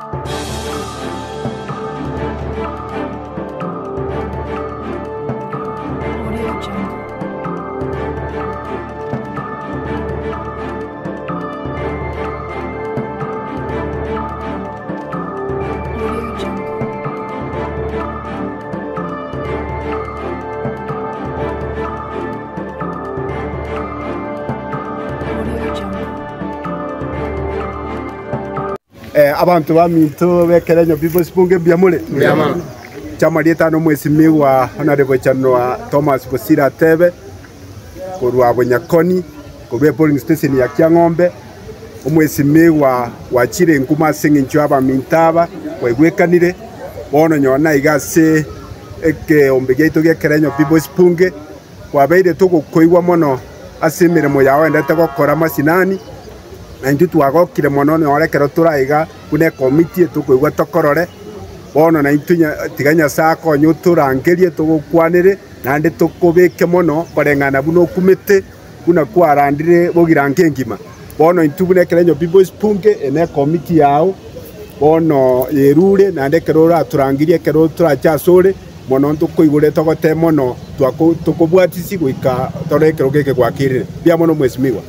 Abantu baminto bekerenyo People's Bunge biamule chama lietano mwesimi wa honorable Chanwa Thomas Bosira Tebe kurwa Bonyakoni kurwe polling station ya Kiang'ombe umwesimi wa chire nkuma singincho abamintaba wegwekanire bono nyona igase eke ombegeito gekerenyo People's Bunge wabeire tugukoigwa mono asimire mo yawe ndete gukora masinani na ndu twagokire mono ne orekero turaiga kune committee tukoigwa tokorore bono na intunya tiganya sako nyuturangerie tugukwanire na ndi tukubike mono barengana buno kumite kuna kwarandire bogirange ngima bono intubune kerenyo People's Bunge ene committee yao bono yerure na ndekero aturangirie kero turachasore mono tukoigure togote mono tukubwatisi gwika torekero geke gwakirire bia mono mwesimiwa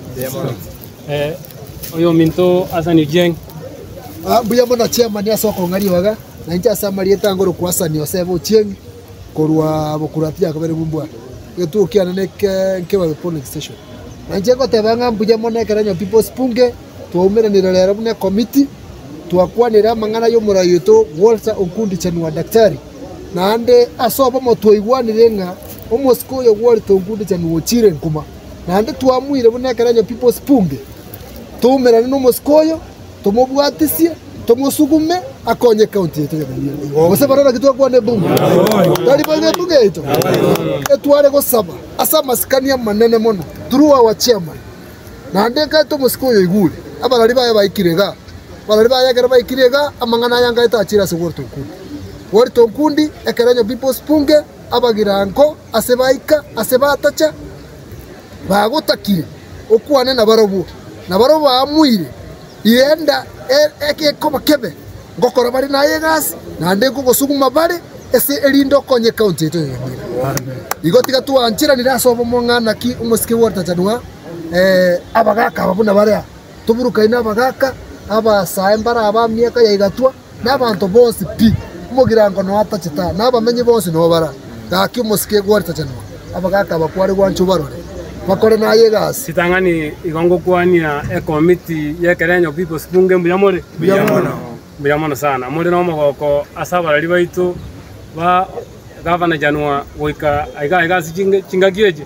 oyo minto Hassan Jeng buya mona chairman ya soko ngari waga na nja samari etangoro kwa Hassan Yosef Ochieng korwa bokuratia kabere bumbwa yetu kiana nke wa polling station na nje gote banga buya mona kerenyo People's Bunge tuumire ni rero bune committee twakwanira mangana yo murayoto Walter Okundi Chanwa daktari na ande asoba motoigwanire nga omosko yo Walter Okundi Chanwa Ochire nkuma na ande tuamwire bune kerenyo People's Bunge tumera no moskoyo tomobwatisie tomosugume akonye county yetu ose barora kitwa kwa ne bunge tali bage bunge ito etware go saba asa maskania manene mono turuwa wa chairman na ndeka to moskoyo igule abarari baya baikirega barari baya kera baikirega amangana yanga itachira se Walter Okundi ekerenyo People's Bunge abagiranko asebaika asebatacha bagotakire okwane na barobu na baroba amwire yenda eke koba kebe ngokora bari na yegas na ndeko gosuguma bari ese elindo konye county yetu yamira igotiga tuanchira ni rasobo mongana ki umuske Walter Chanwa abagaka babuna bare tuburuka ina abagaka aba saembara aba miaka ya igatwa n'abantu bose pi mugirango no atachita n'abamenye bose no bara gaki umuske Walter Chanwa abagaka bakwari gwanchu barore bakore na yegas sitangani igongo kwania committee yekerenyo People's Bunge mbuyamone sana muri no mogoko asaba rali baitu ba Governor Chanwa goika aiga chingagiyeje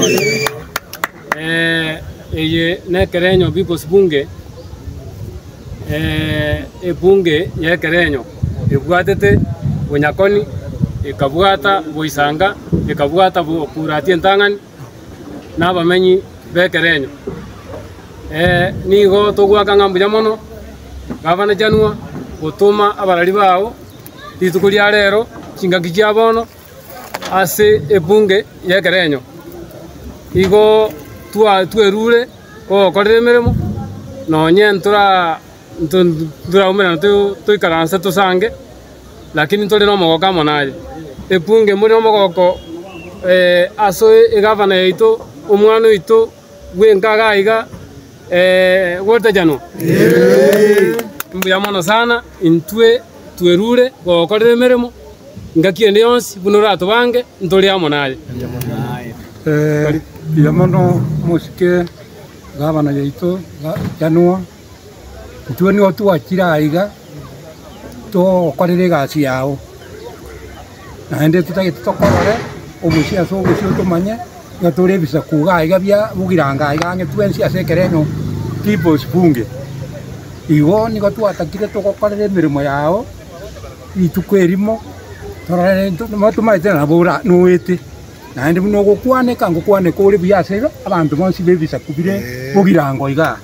eye nekerenyo People's Bunge ebunge yekerenyo ebwatete Bonyakoni ikabwata Boisanga ikabwata Bokuratie Ntang'ani n'abamenyi bekerenyo nigo tugwaka ngambuya mono Governor Chanwa gutuma abarari bawo rituko rya rero chingaki kya bono ase ebunge yekerenyo igo twerure okorere mirimo nonye ntura umena tuikaranse tusange lakini tuli no mogoka monaje ebunge muri no mogoko aso Governor yaitu umwana wito wenkaga iga Walter Chanwa mbuya mono sana intwe twerure gokorere mirimo ngakiende yonsi bunura tubange ntuli amonaje ya mono muske Governor yaitu Chanwa ntwe ni otu akira iga to korere gasi yao na ende tutagitorore omusia so gusio tumanye ngatore bisa kuga iga bya bugiranga iga ngetwensi asekerenyo People's Bunge igo ni gotu atakire to gokorere mirimo yao itukwerimo torare matumaite na bura nuwete na ende no gukwane kangukwane kuri byasero abantu bonsi bebisa kubire bugirango iga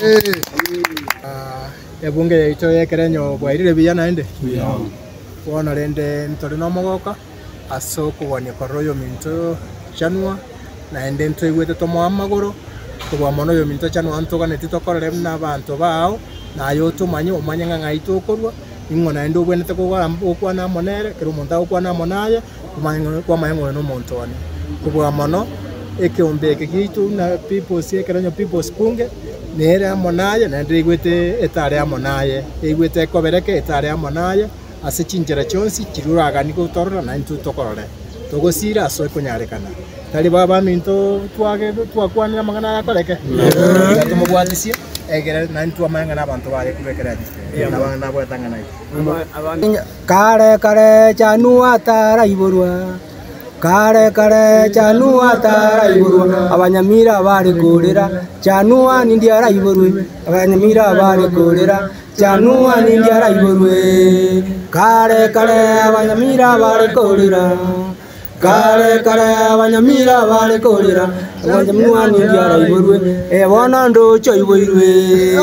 ebunge yaitu yekerenyo bwairire biya naende wona rende ntore no mogoka aso kugonya koroyo minto Chanwa naende ntwigwete tomo amagoro kubwa mono yo minto Chanwa ntoga netitokorere n'abantu bao nayo tumanye umanye ng'aitu okorwa ing'ona ende obwenete okwana monere kero omonto agokwana monaye kwamaeng'one na omonto one kobwa mono ekeombe eke gitu na peoples ekerenyo peoples bunge nere amonaye naende igwete etare amonaye igwete ekobereke etare amonaye ase chinjera chionsi chiruragani gotorora na intu tokorore togosira aso ekonyarekana tari baba minto twakwanira magana yakoreke tumugwatisie egere na intu amangana abantu bare kubekera na bana bwetangana kare kare chanua tara iborwa kare kare chanua tara iborwa abanyamira bari kurira chanua nindiara iborwe abanyamira bari kurira chanua nindiara iborwe kare kare abanyamira bari kurira kare kare abanyamira bari kurira abanyamira nindiara iborwe bona ndocho iborwe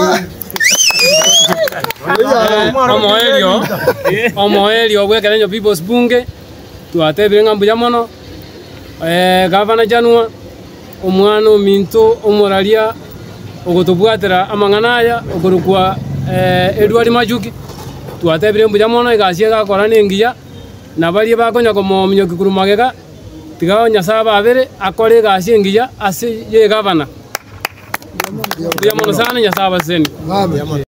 omoelio bwekerenyo peoples bunge twatebire ng'ambu ya mono gavana Janua omwana ominto omoraria ogotobwatera amang'ana aya okorokwa Edward Majuki twatebire mbuya mono egasi egakora nengiya na barie bakonya komomio kikuru magega tiga Nyasaye babere akore egasi engiya ase ye gavana mbuya mono sana Nyasaye abaseni.